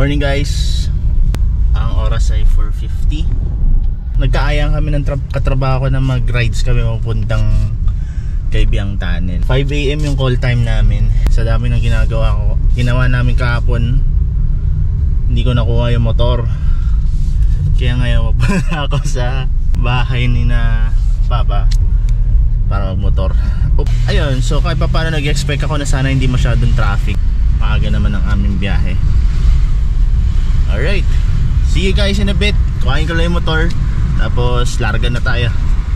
Morning guys. Ang oras ay 4:50. Nagkaayang kami ng katrabaho na mag-rides kami papuntang Kaibiyang Tunnel. 5 AM yung call time namin. Sa dami ng ginawa namin kahapon, hindi ko nakuha yung motor. Kaya ngayon mapunta ako sa bahay ni na Papa para magmotor. Ayun, so kahit pa paano nag-expect ako na sana hindi masyadong traffic. Maaga naman ang aming biyahe. Alright, see you guys in a bit. Kuhain ko lang yung motor, tapos larga na tayo.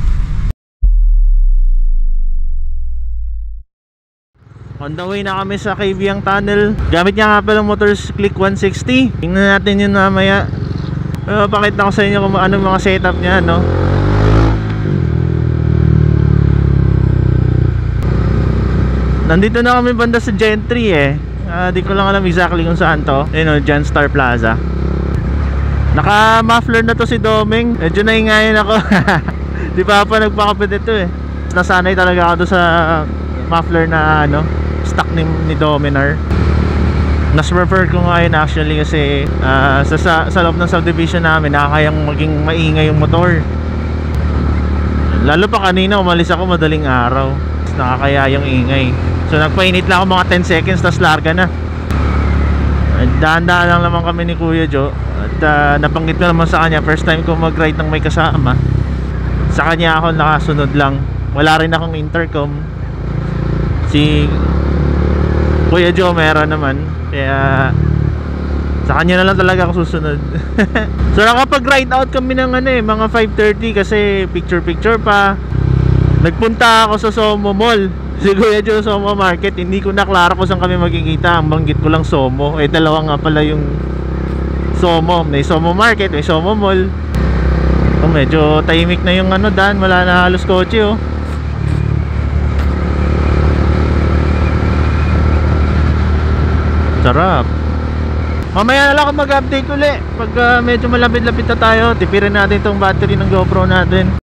On the way na kami sa Kaibiyang Tunnel. Gamit niya nga pala motor Click 160. Tingnan natin yun mamaya. Pakita ko sa inyo kung ano mga setup niya, no? Nandito na kami banda sa Gentry eh. Di ko lang alam exactly kung saan to. Ayun o, John Star Plaza. Naka muffler na to si Domeng. Medyo naingayin ako. Di pa nagpakapit ito eh. Nasanay talaga ako doon sa muffler na ano, stock ni Dominar. Nas-prefer ko nga yun actually kasi sa loob ng subdivision namin nakakayang maging maingay yung motor. Lalo pa kanina umalis ako madaling araw, nakakaya yung ingay. So nagpainit lang ako mga 10 seconds tapos larga na. Dahan-dahan lang naman kami ni Kuya Joe. At nabanggit ko naman sa kanya, first time ko mag-ride ng may kasama. Sa kanya ako nakasunod lang. Wala rin akong intercom. Si Kuya Joe meron naman. Kaya sa kanya na lang talaga ako susunod. So nakapag-ride out kami ng mga 5:30 kasi picture pa. Nagpunta ako sa Somo Mall. Si Kuya Joe Somo Market. Hindi ko na klaro kung saan kami magkikita. Ang banggit ko lang Somo. Dalawa nga pala yung Somo. May Somo Market, may Somo Mall. Medyo tahimik na yung daan. Wala na halos kotse oh. Sarap. Mamaya na lang ako mag-update uli. Pag medyo malapit-lapit na tayo, tipirin natin itong battery ng GoPro natin.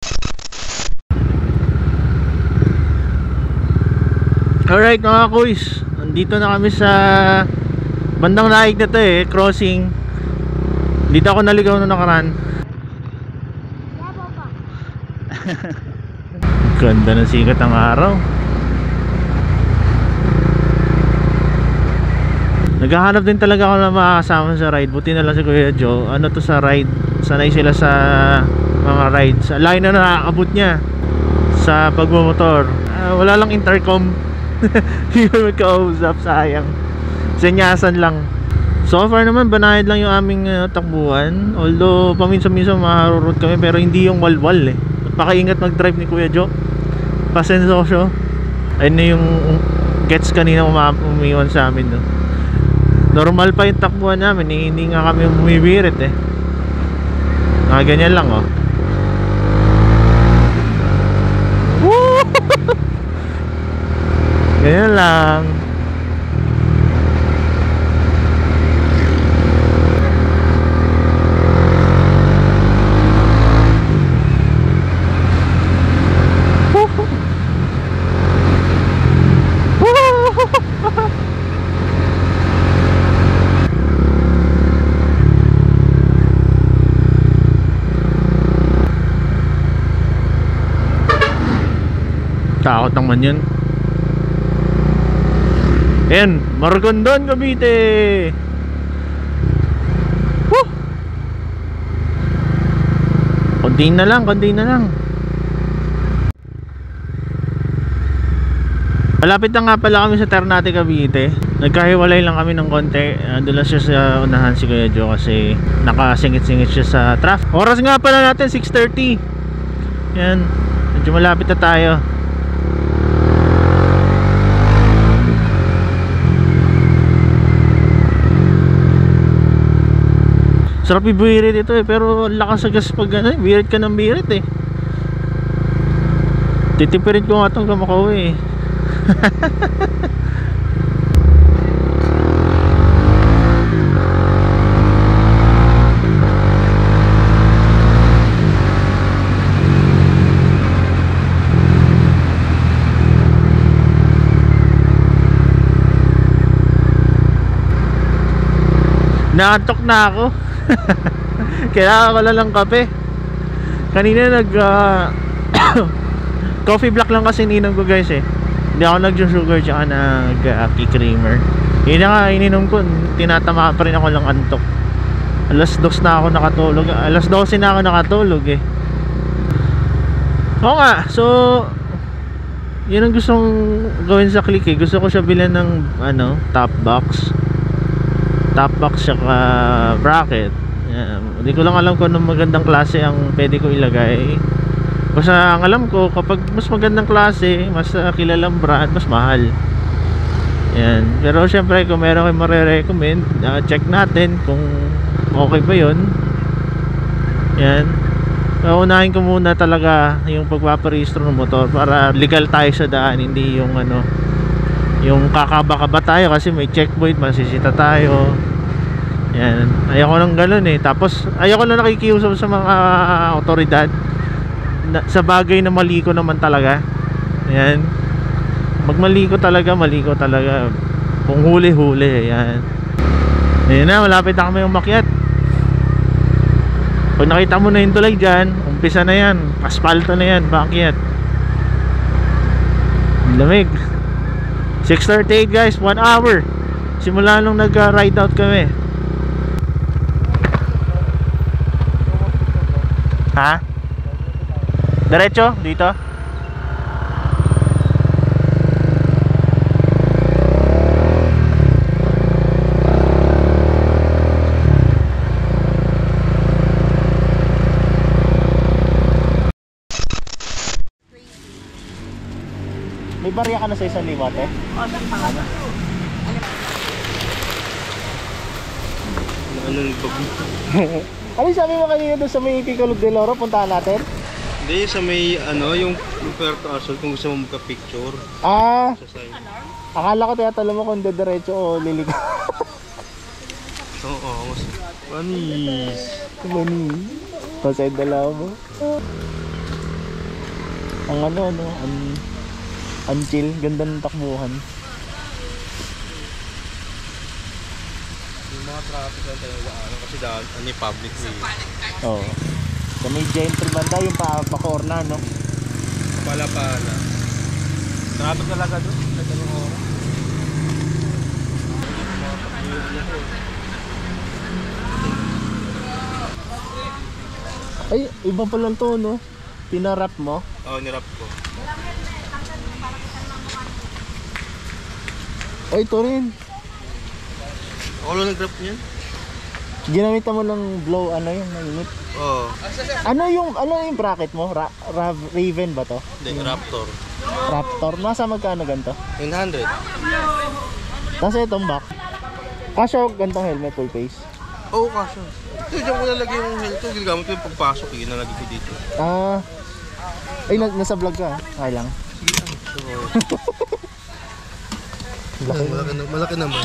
Alright mga kuys, nandito na kami sa bandang laig na to crossing. Dito ako naligaw na nakaraan. Ganda ng sikat ng araw. Naghahanap din talaga ako na makakasama sa ride. Buti na lang si Kuya Joe. Ano to sa ride? Sanay sila sa mga rides. Layo na nakakabot niya sa pagmumotor. Wala lang intercom. Hindi ko magkausap, sayang. Senyasan lang. So far naman banayad lang yung aming takbuhan. Although paminsan-minsan maharurot kami, pero hindi yung walwal eh. Pakaingat mag-drive ni Kuya Joe. Pasensosyo. Ayun na yung gets kanina umiwan sa amin no? Normal pa yung takbuhan namin eh. Hindi nga kami bumibirit eh. Ganyan lang oh. Ganyan lang. Takot naman yun. Ayan, Maragondon, Cavite. Woo! Konti na lang. Malapit na nga pala kami sa Ternate, Cavite. Nagkahiwalay lang kami ng konti. Doon lang siya sa unahan si Kuya Joe kasi nakasingit-singit siya sa traffic. Oras nga pala natin 6:30. Yan, medyo malapit na tayo. Sarap ibirit ito pero lakas sa gas pag birit ka ng birit eh. Titipirin ko nga itong kamakauwi eh. Naantok na ako. Kailangan ko lang ng kape. Kanina coffee black lang kasi ininom ko guys eh. Hindi ako nag-sugar tsaka nag-creamer. Yun na nga ininom ko, tinatama pa rin ako ng antok. Alas 2 na ako nakatulog. Alas 12 na ako nakatulog eh. Oo nga, so yun ang gustong gawin sa Click eh. Gusto ko siya bilhan ng top box. Top box tsaka bracket. Hindi ko lang alam kung anong magandang klase ang pwede ko ilagay. Basta ang alam ko, kapag mas magandang klase, mas kilalang brand, mas mahal. Yan. Pero syempre kung meron kayo marirecommend, check natin kung okay ba yun. Yan. Unahin ko muna talaga yung pagpaparehistro ng motor para legal tayo sa daan, hindi yung yung kakaba-kaba tayo kasi may checkpoint, masisita tayo. Yan. Ayoko nang ganun eh. Tapos ayoko na nakikiusap sa mga otoridad sa bagay na mali ko naman talaga. Yan. Magmali ko talaga, mali ko talaga. Kung huli-huli, yan. Ayun na, malapit na kami umakyat. Pag nakita mo na yung tulay dyan, umpisa na yan. Asfalto na yan, paakyat. Lamig. 6:38 guys, 1 hour. Simula nung nag-ride out kami. Ha? Diretso? Dito? May barya ka na sa isang liwat eh? Ano sabi mo kanina doon sa may Picolog del Oro? Puntahan natin? Hindi, sa may yung Puerto Azul kung gusto mo magka-picture. Akala ko tiyatalo mo kung dediretso o liligaw. Oo, mas panis. Panis. Pasay dalaw mo. Ang ang chill, ganda ng takbuhan. Yung mga traffic lang talaga, kasi daan, public way. Oo. So may gentleman daw yung pa-corner, no? Pala-pala. Traffic talaga doon, kahit anong oras. Ay, iba pa lang to, no? Pinarap mo? Oo, nirap ko. Ay, ito rin. Ako lang nag-rap niyan? Ginamitan mo ng blow, yung mainit? Oo. Ano yung bracket mo? Raven ba to? Hindi, Raptor. Raptor? Nasa magkano ganito? 900. Tapos itong back. Kasya gantong helmet full face? Oo, kasya. Ito, dyan ko nalagay yung helmet. Ginagamit ko yung pagpasok, nalagay ko dito. Ay, nasa vlog ka? Ay lang. Malaki naman.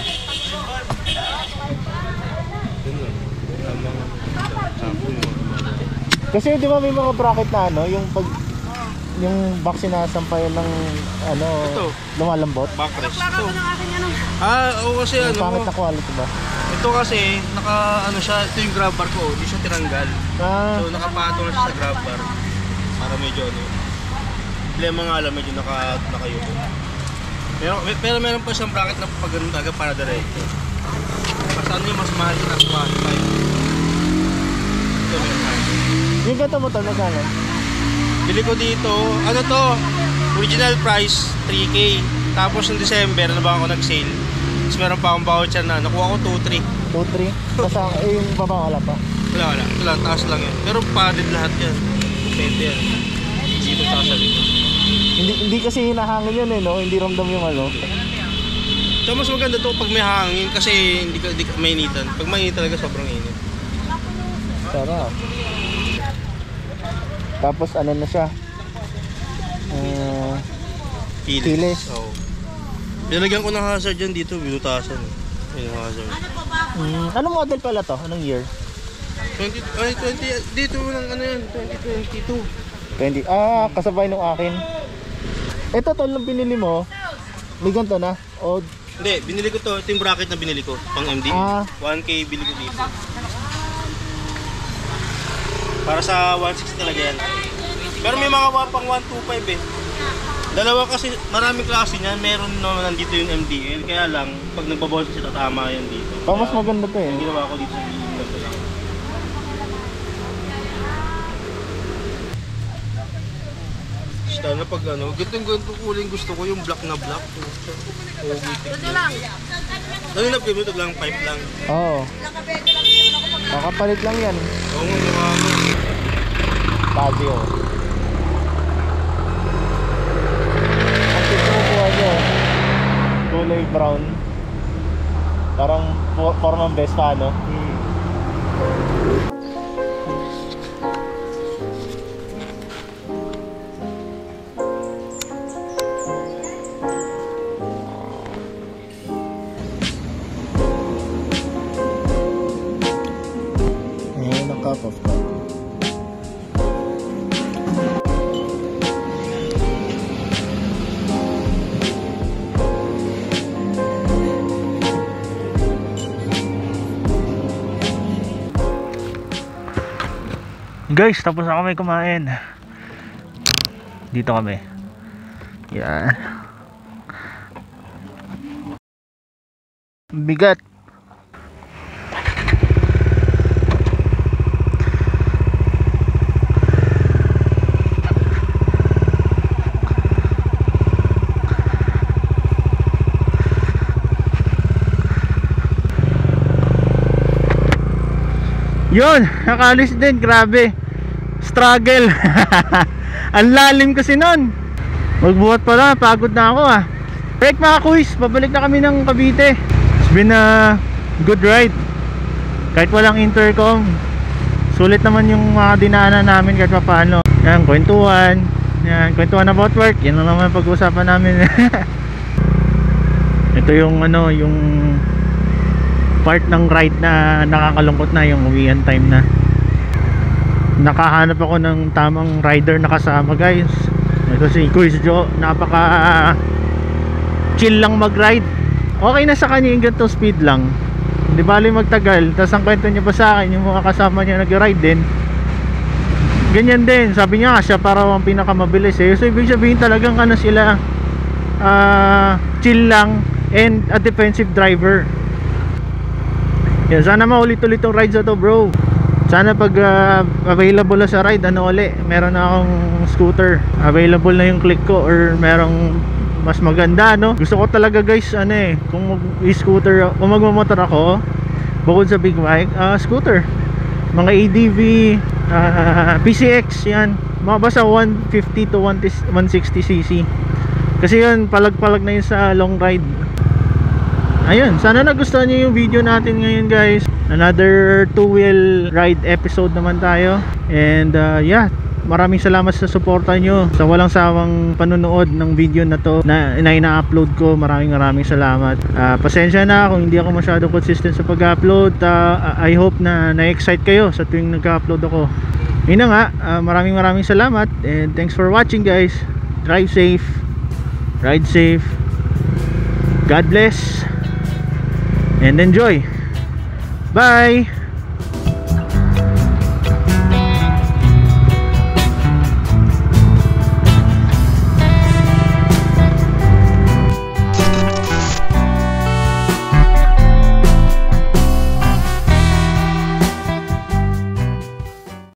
Kasi di ba may mga bracket na yung yung box sinasampayan ng ito, lumalambot? Backrest. Ito. Oo kasi yung pangit na quality ba? Ito kasi naka siya, ito yung grab bar ko, hindi siya tinanggal. So nakapatong siya sa grab bar. Para medyo problema nga lang, medyo nakayuko. Pero meron pa siyang bracket na pag ganun talaga para diretso. Kasi yung mas mahal na Spotify. Ito meron. Yung gata mo to, magkano? Bili ko dito, original price 3K. Tapos ng December, ako nag-sale. Tapos meron pa akong voucher na, nakuha ko 2-3. 2-3? Tapos yung baba wala pa? Wala. Ito lang, taas lang yan. Pero padded lahat yan. Pwede yan. Dito sasalit. Hindi kasi hinahangin yun no? Hindi ramdam yung So mas maganda to pag may hangin kasi hindi ka mainitan. Pag mainit talaga sobrang init. Sarap. Tapos na siya? Keyless. Oo. Nilagyan ko ng hazard dyan dito, binutasan. Yung hazard. Anong model pala to? Anong year? 20, dito lang yan, 2022. Kasabay nung akin. Ito lang binili mo. May ganito na? O Hindi, binili ko to. Ito yung bracket na binili ko. Pang MD. 1K bili ko dito. Para sa 160 talaga yan. Pero may mga pang 125 eh. Dalawa kasi, maraming klase niyan. Meron naman nandito yung MDL. Kaya lang, pag nagbabawas kasi tatama yan dito. Mas maganda to eh. Yung ginawa ko dito sa ganito lang. Sana pag ano, ganito kulay gusto ko yung black na black. Ito lang. Nalinap kayo, ito lang, pipe lang. Oo. Makapalit lang yan. Oo nga, mukha mo. Casio. Ang tito ko ano, kulay brown. Parang formang Vespa, no? Ayan ang cup of coffee. Guys, tapos na kami kumain. Dito kami. Yan. Bigat. Yun, nakalis din, grabe. Struggle. Ang lalim kasi nun. Magbuhat pala, pagod na ako ah. Break mga kuys, pabalik na kami ng Cavite. It's been a good ride. Kahit walang intercom, sulit naman yung mga dinaanan namin kahit paano. Yan, kwentuhan. Yan, kwentuhan about work. Yan lang naman pag-uusapan namin. Ito yung ano, yung part ng ride na nakakalungkot na, yung uwian time na. Nakahanap ako ng tamang rider na kasama guys. Ito si Kuis Joe, napaka chill lang mag ride. Okay na sa kanya yung ganito speed lang, hindi bali magtagal. Tapos ang kwento niya pa sa akin, yung mga kasama niya nag-ride din, ganyan din. Sabi niya siya parang ang pinakamabilis eh. So ibig sabihin talagang ano sila, chill lang and a defensive driver. Yan, sana maulit-ulit tong rides na to bro. Sana pag available na sa ride, ano ulit, meron na akong scooter, available na yung click ko, or merong mas maganda, no? Gusto ko talaga guys, ano eh, kung mag-scooter, kung magmamotor ako, bukod sa big bike, scooter, mga ADV, PCX, yan, mga basta 150 to 160cc. Kasi yun, palag-palag na yun sa long ride. Ayun, sana nagustuhan nyo yung video natin ngayon guys. Another 2-wheel ride episode naman tayo. And yeah, maraming salamat sa suporta nyo, sa walang sawang panonood ng video na to na ina-upload ko. Maraming salamat. Pasensya na kung hindi ako masyadong consistent sa pag-upload. I hope na na-excite kayo sa tuwing nag-upload ako. Yun na nga, maraming salamat. And thanks for watching guys. Drive safe, ride safe, God bless, and enjoy. Bye.